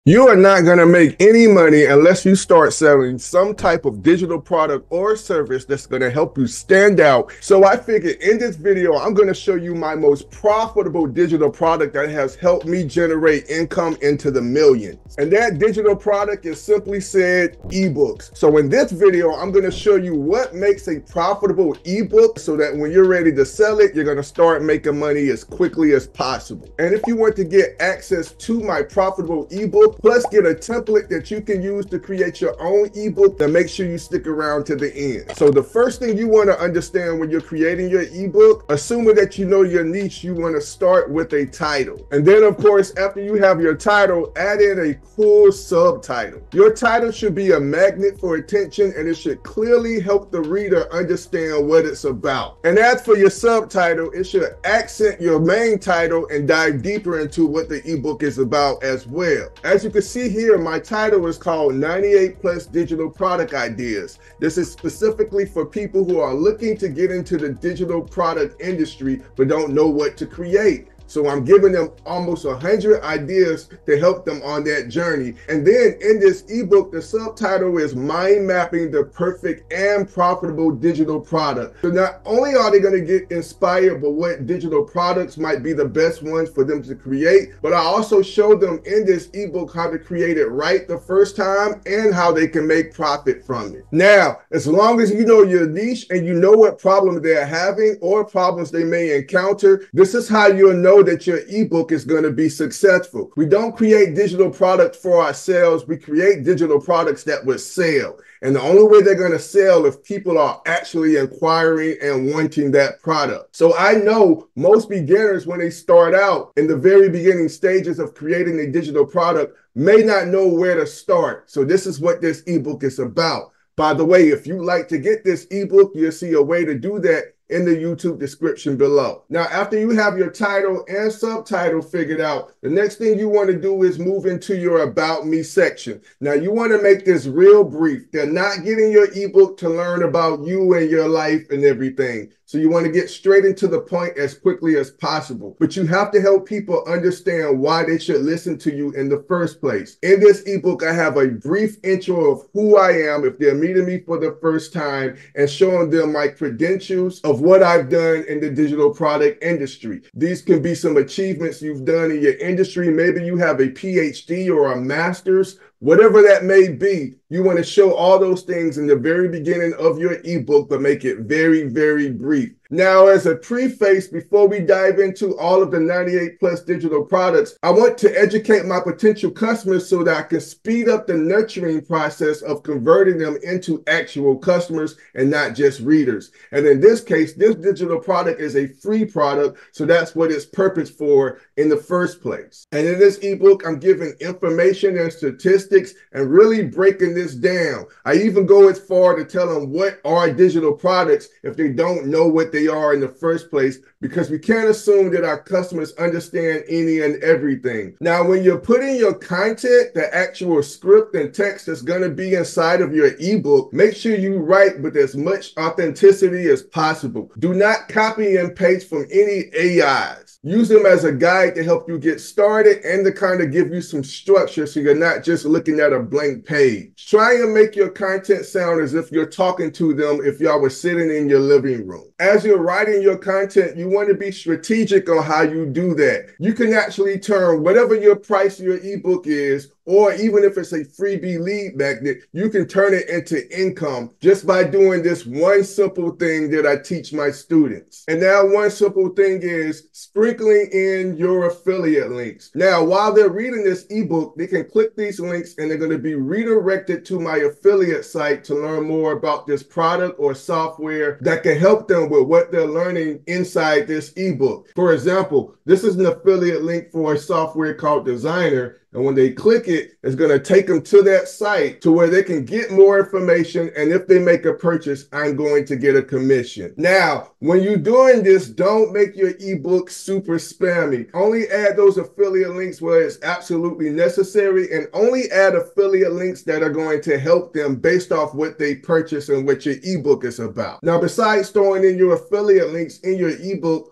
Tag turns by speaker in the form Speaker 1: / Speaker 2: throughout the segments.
Speaker 1: You are not going to make any money unless you start selling some type of digital product or service that's going to help you stand out. So I figured in this video, I'm going to show you my most profitable digital product that has helped me generate income into the millions. And that digital product is simply said ebooks. So in this video, I'm going to show you what makes a profitable ebook so that when you're ready to sell it, you're going to start making money as quickly as possible. And if you want to get access to my profitable ebook, plus get a template that you can use to create your own ebook, then make sure you stick around to the end. So the first thing you want to understand when you're creating your ebook, assuming that you know your niche, you want to start with a title. And then of course, after you have your title, add in a cool subtitle. Your title should be a magnet for attention, and it should clearly help the reader understand what it's about. And as for your subtitle, it should accent your main title and dive deeper into what the ebook is about as well. As you can see here, my title is called 98 Plus Digital Product Ideas. This is specifically for people who are looking to get into the digital product industry but don't know what to create. So I'm giving them almost 100 ideas to help them on that journey. And then in this ebook, the subtitle is Mind Mapping the Perfect and Profitable Digital Product. So not only are they going to get inspired by what digital products might be the best ones for them to create, but I also show them in this ebook how to create it right the first time and how they can make profit from it. Now, as long as you know your niche and you know what problem they're having or problems they may encounter, this is how you'll know that your ebook is going to be successful. We don't create digital products for ourselves. We create digital products that will sell. And the only way they're going to sell if people are actually inquiring and wanting that product. So I know most beginners, when they start out in the very beginning stages of creating a digital product, may not know where to start. So this is what this ebook is about. By the way, if you like to get this ebook, you'll see a way to do that in the YouTube description below. Now, after you have your title and subtitle figured out, the next thing you want to do is move into your About Me section. Now, you want to make this real brief. They're not getting your ebook to learn about you and your life and everything. So you want to get straight into the point as quickly as possible. But you have to help people understand why they should listen to you in the first place. In this ebook, I have a brief intro of who I am if they're meeting me for the first time and showing them my credentials of what I've done in the digital product industry. These can be some achievements you've done in your industry. Maybe you have a PhD or a master's. Whatever that may be, you want to show all those things in the very beginning of your ebook, but make it very, very brief. Now, as a preface, before we dive into all of the 98 plus digital products, I want to educate my potential customers so that I can speed up the nurturing process of converting them into actual customers and not just readers. And in this case, this digital product is a free product, so that's what it's purposed for in the first place. And in this ebook, I'm giving information and statistics and really breaking this down. I even go as far to tell them what are digital products if they don't know what they are in the first place, because we can't assume that our customers understand any and everything. Now, when you're putting your content, the actual script and text that's going to be inside of your ebook, make sure you write with as much authenticity as possible. Do not copy and paste from any AIs. Use them as a guide to help you get started and to kind of give you some structure so you're not just looking at a blank page. Try and make your content sound as if you're talking to them if y'all were sitting in your living room. As you're writing your content, you want to be strategic on how you do that. You can actually turn whatever your price of your ebook is, or even if it's a freebie lead magnet, you can turn it into income just by doing this one simple thing that I teach my students. And that one simple thing is sprinkling in your affiliate links. Now, while they're reading this ebook, they can click these links and they're going to be redirected to my affiliate site to learn more about this product or software that can help them with what they're learning inside this ebook. For example, this is an affiliate link for a software called Designer. And when they click it, it's going to take them to that site to where they can get more information. And if they make a purchase, I'm going to get a commission. Now, when you're doing this, don't make your ebook super spammy. Only add those affiliate links where it's absolutely necessary, and only add affiliate links that are going to help them based off what they purchase and what your ebook is about. Now, besides throwing in your affiliate links in your ebook,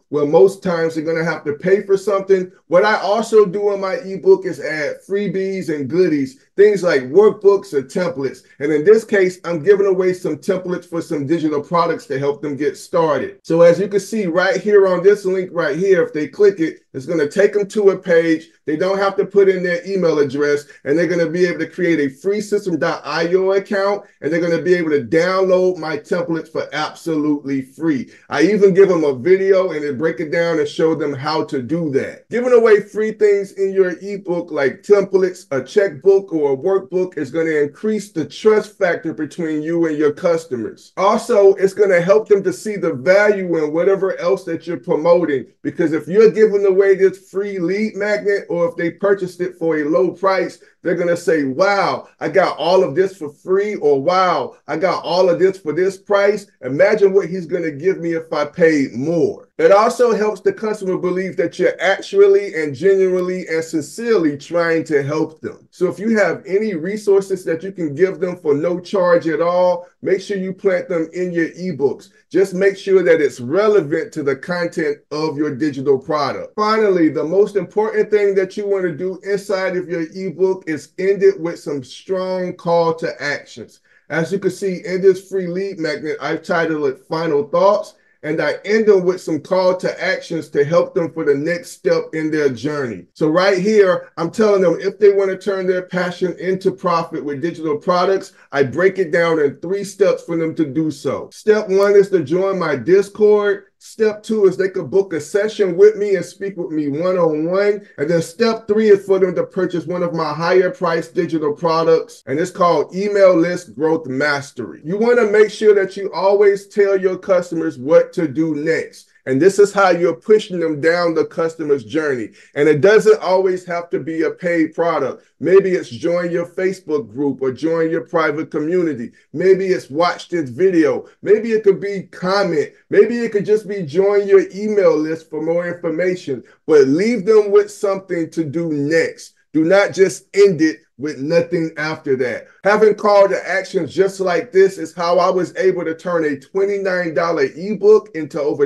Speaker 1: Well, most times they're going to have to pay for something. What I also do in my ebook is add freebies and goodies, things like workbooks or templates. And in this case, I'm giving away some templates for some digital products to help them get started. So as you can see right here on this link right here, if they click it, it's going to take them to a page. They don't have to put in their email address, and they're going to be able to create a free System.io account, and they're going to be able to download my templates for absolutely free. I even give them a video and then break it down and show them how to do that. Giving away free things in your ebook like templates, a checkbook, or a workbook is going to increase the trust factor between you and your customers. Also, it's going to help them to see the value in whatever else that you're promoting, because if you're giving away this free lead magnet, or if they purchased it for a low price, they're going to say, wow, I got all of this for free, or wow, I got all of this for this price. Imagine what he's going to give me if I paid more. It also helps the customer believe that you're actually and genuinely and sincerely trying to help them. So if you have any resources that you can give them for no charge at all, make sure you plant them in your ebooks. Just make sure that it's relevant to the content of your digital product. Finally, the most important thing that you want to do inside of your ebook is end it with some strong call to actions. As you can see in this free lead magnet, I've titled it Final Thoughts, and I end them with some call to actions to help them for the next step in their journey. So right here, I'm telling them if they want to turn their passion into profit with digital products, I break it down in 3 steps for them to do so. Step 1 is to join my Discord. Step 2 is they could book a session with me and speak with me one-on-one. And then step 3 is for them to purchase one of my higher priced digital products. And it's called Email List Growth Mastery. You want to make sure that you always tell your customers what to do next. And this is how you're pushing them down the customer's journey. And it doesn't always have to be a paid product. Maybe it's join your Facebook group or join your private community. Maybe it's watch this video. Maybe it could be comment. Maybe it could just be join your email list for more information. But leave them with something to do next. Do not just end it with nothing after that. Having call to actions just like this is how I was able to turn a $29 ebook into over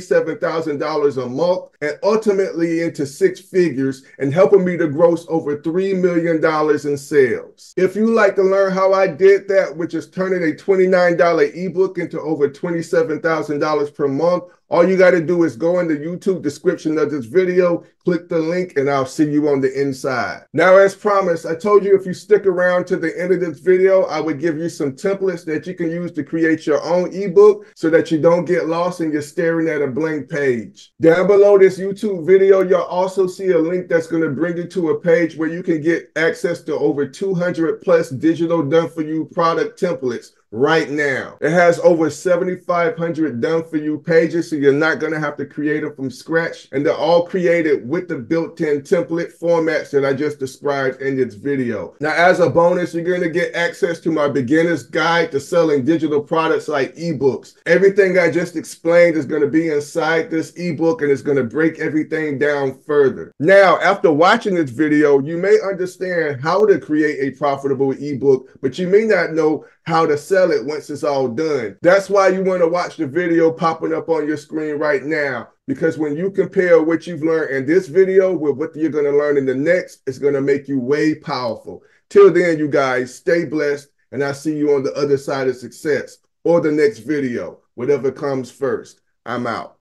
Speaker 1: $27,000 a month and ultimately into 6 figures and helping me to gross over $3 million in sales. If you like to learn how I did that, which is turning a $29 ebook into over $27,000 per month, all you got to do is go in the YouTube description of this video, click the link, and I'll see you on the inside. Now, as promised, I told you if you stick around to the end of this video, I would give you some templates that you can use to create your own ebook so that you don't get lost and you're staring at a blank page. Down below this YouTube video, you'll also see a link that's going to bring you to a page where you can get access to over 200 plus digital done-for-you product templates right now. It has over 7,500 done-for-you pages, so you're not going to have to create them from scratch. And they're all created with the built-in template formats that I just described in this video. Now, as a bonus, you're going to get access to my beginner's guide to selling digital products like ebooks. Everything I just explained is going to be inside this ebook, and it's going to break everything down further. Now, after watching this video, you may understand how to create a profitable ebook, but you may not know how to sell it once it's all done. That's why you want to watch the video popping up on your screen right now, because when you compare what you've learned in this video with what you're going to learn in the next, it's going to make you way powerful. Till then, you guys, stay blessed, and I'll see you on the other side of success or the next video, whatever comes first. I'm out.